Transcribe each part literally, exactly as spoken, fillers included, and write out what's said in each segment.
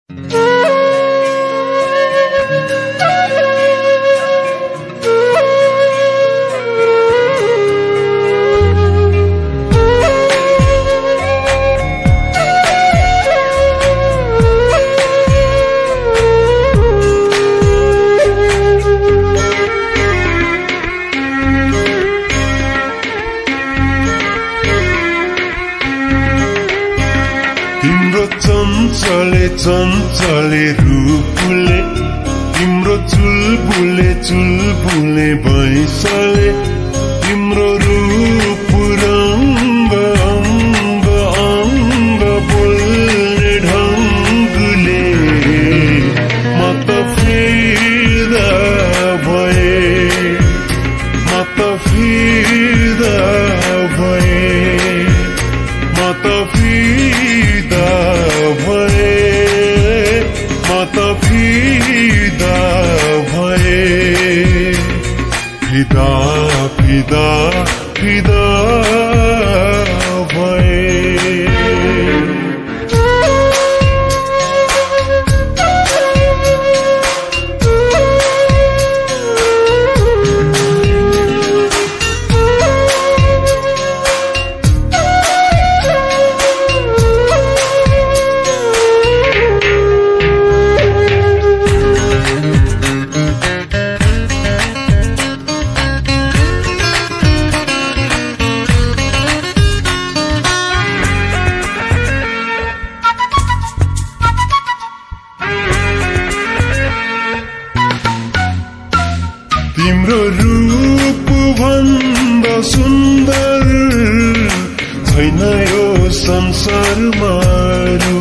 चञ्चले चञ्चले रूपले तिम्रो चुलबुले चुलबुले भैँसले तिम्रो रूप रङ्ग अङ्ग अङ्ग बोल्ने ढङ्गले म त फिदा भए म त फिदा भए म त फिदा भए म त फिदा भए फिदा फिदा फिदा भए तिम्रो रूप भन्दा सुन्दर छैन यो संसारमा अरू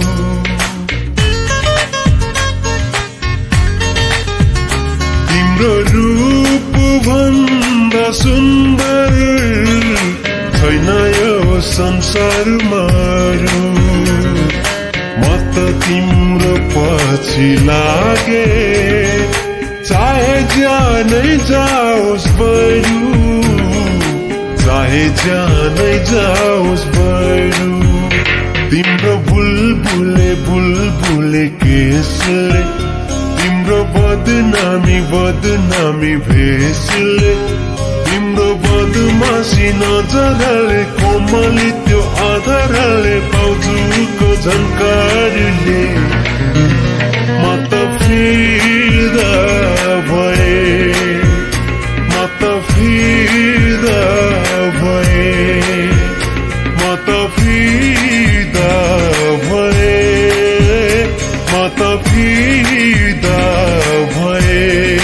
तिम्रो रूप भन्दा सुन्दर छैन यो संसारमा अरू म त तिम्रो पछि लागे चाहे जानै जाओस् बरु चाहे जानै जाओस् बरु तिम्रो बुलबुले बुलबुले केसले तिम्रो बदनामी बदनामी भेषले तिम्रो बदमासी नजरले कोमली त्यो आधारले बाउजूको झन्कारले म त फिदा भए म त फिदा भए म त फिदा भए म त फिदा भए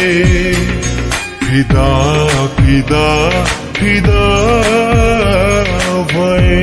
फिदा फिदा फिदा भए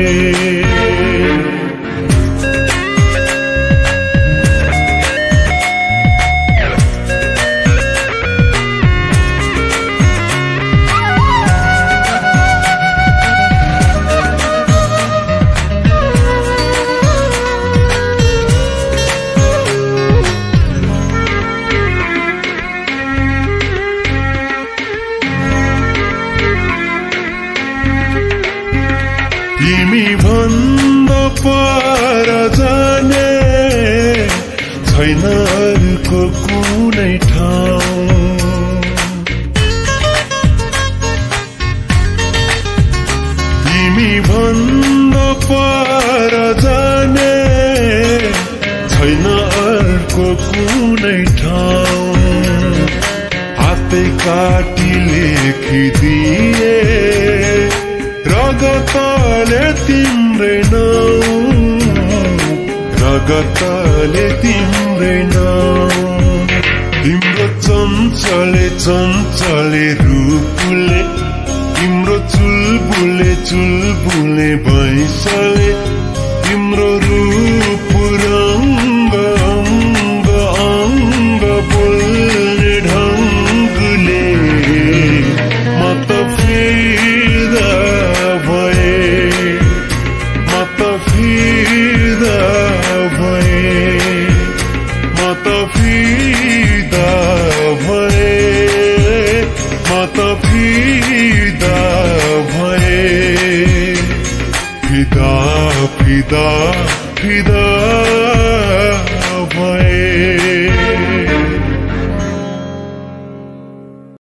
तिमी भन्दा पर जाने छैन अरूको कुनै ठाउँ तिमी भन्दा पर जाने छैन अरूको कुनै ठाउँ हातै काटी लेखिदिए रगतले तिम्रै नाउँ रगतले तिम्रै नाउँ तिम्रो चञ्चले चञ्चले रूपले तिम्रो चुलबुले चुलबुले भैँसले